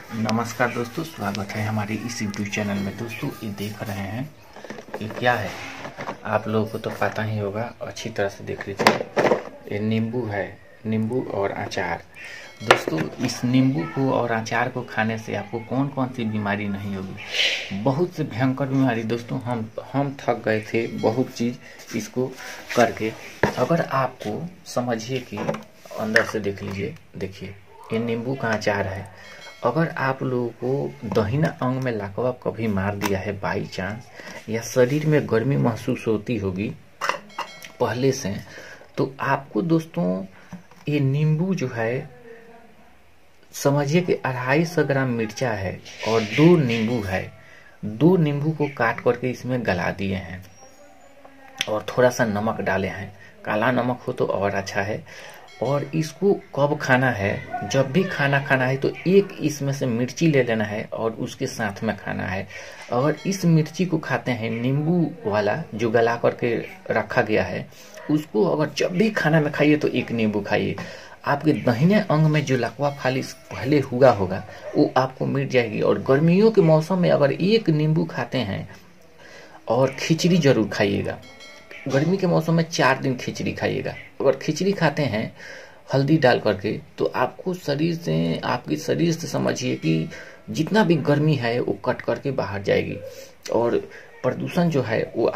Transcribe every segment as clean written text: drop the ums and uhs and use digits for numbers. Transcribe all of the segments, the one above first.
नमस्कार दोस्तों, स्वागत है हमारे इस यूट्यूब चैनल में। दोस्तों ये देख रहे हैं ये क्या है, आप लोगों को तो पता ही होगा, अच्छी तरह से देख लीजिए। ये नींबू है, नींबू और अचार। दोस्तों इस नींबू को और अचार को खाने से आपको कौन कौन सी बीमारी नहीं होगी, बहुत से भयंकर बीमारी। दोस्तों हम थक गए थे बहुत चीज़ इसको करके। अगर आपको समझिए कि अंदर से देख लीजिए, देखिए ये नींबू का अचार है। अगर आप लोगों को दाहिना अंग में लकवा कभी मार दिया है बाई चांस, या शरीर में गर्मी महसूस होती होगी पहले से, तो आपको दोस्तों ये नींबू जो है, समझिए कि 250 ग्राम मिर्चा है और 2 नींबू है। 2 नींबू को काट करके इसमें गला दिए हैं और थोड़ा सा नमक डाले हैं। काला नमक हो तो और अच्छा है। और इसको कब खाना है, जब भी खाना खाना है तो एक इसमें से मिर्ची ले लेना है और उसके साथ में खाना है। अगर इस मिर्ची को खाते हैं, नींबू वाला जो गला करके रखा गया है, उसको अगर जब भी खाना में खाइए तो एक नींबू खाइए। आपके दाहिने अंग में जो लकवा फालिश पहले हुआ होगा वो आपको मिट जाएगी। और गर्मियों के मौसम में अगर एक नींबू खाते हैं, और खिचड़ी जरूर खाइएगा। गर्मी के मौसम में 4 दिन खिचड़ी खाइएगा। अगर खिचड़ी खाते हैं हल्दी डाल करके, तो आपको आपके शरीर से समझिए कि जितना भी गर्मी है वो कट करके बाहर जाएगी। और प्रदूषण जो है वो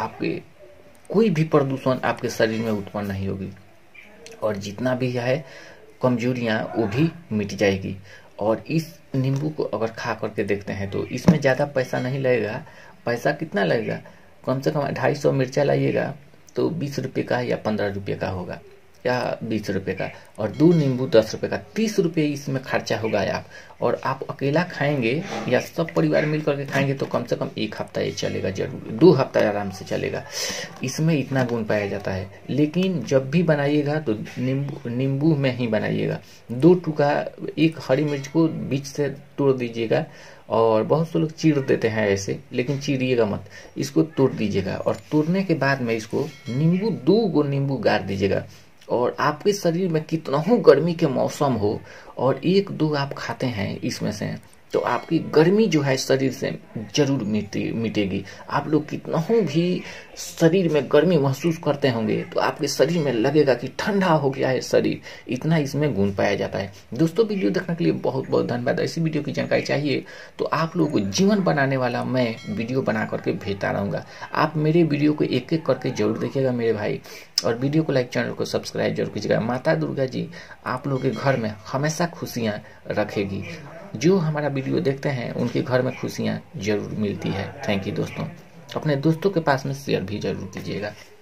कोई भी प्रदूषण आपके शरीर में उत्पन्न नहीं होगी। और जितना भी है कमजोरियां वो भी मिट जाएगी। और इस नींबू को अगर खा करके देखते हैं तो इसमें ज़्यादा पैसा नहीं लगेगा। पैसा कितना लगेगा, कम से कम 250 मिर्चा लाइएगा तो 20 रुपये का या 15 रुपये का होगा, या 20 रुपये का। और 2 नींबू 10 रुपये का, 30 रुपये इसमें खर्चा होगा आप। और आप अकेला खाएंगे या सब परिवार मिल करके खाएंगे तो कम से कम 1 हफ्ता ये चलेगा, जरूर 2 हफ्ता आराम से चलेगा। इसमें इतना गुण पाया जाता है। लेकिन जब भी बनाइएगा तो नींबू में ही बनाइएगा। 2 टुकड़ा, एक हरी मिर्च को बीच से तोड़ दीजिएगा। और बहुत से लोग चीर देते हैं ऐसे, लेकिन चीरिएगा मत, इसको तोड़ दीजिएगा। और तोड़ने के बाद में इसको 2 नींबू गाड़ दीजिएगा। और आपके शरीर में कितना हो गर्मी के मौसम हो और 1-2 आप खाते हैं इसमें से, तो आपकी गर्मी जो है शरीर से जरूर मिटेगी। आप लोग कितना हो भी शरीर में गर्मी महसूस करते होंगे तो आपके शरीर में लगेगा कि ठंडा हो गया है शरीर। इतना इसमें गुण पाया जाता है। दोस्तों वीडियो देखने के लिए बहुत बहुत धन्यवाद। ऐसी वीडियो की जानकारी चाहिए तो आप लोगों को जीवन बनाने वाला मैं वीडियो बना करके भेजता रहूँगा। आप मेरे वीडियो को एक एक करके जरूर देखिएगा मेरे भाई। और वीडियो को लाइक, चैनल को सब्सक्राइब जरूर कीजिएगा। माता दुर्गा जी आप लोगों के घर में हमेशा खुशियाँ रखेगी। जो हमारा वीडियो देखते हैं उनके घर में खुशियाँ जरूर मिलती है। थैंक यू दोस्तों। अपने दोस्तों के पास में शेयर भी जरूर कीजिएगा।